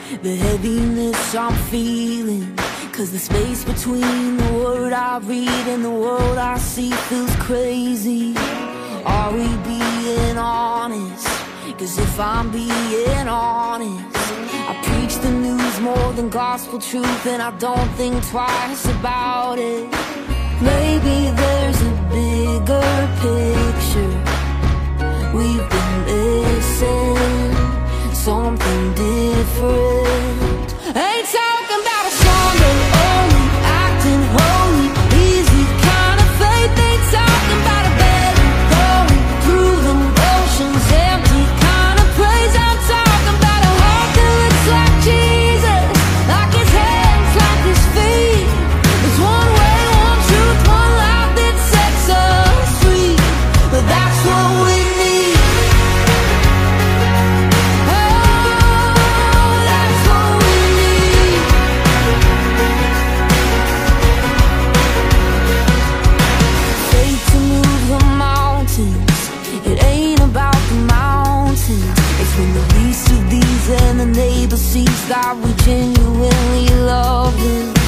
the heaviness I'm feeling. Cause the space between the word I read and the world I see feels crazy. Are we being honest? Cause if I'm being honest, I preach the news more than gospel truth, and I don't think twice about it. Maybe there's a bigger picture we've been missing, something different. Ain't talking about a song that only acting holy, easy kind of faith. Ain't talking about a better going through the motions, empty kind of praise. I'm talking about a heart that looks like Jesus, like his hands, like his feet. There's one way, one truth, one life that sets us free. But that's what we need. And the neighbor sees God, we genuinely love him.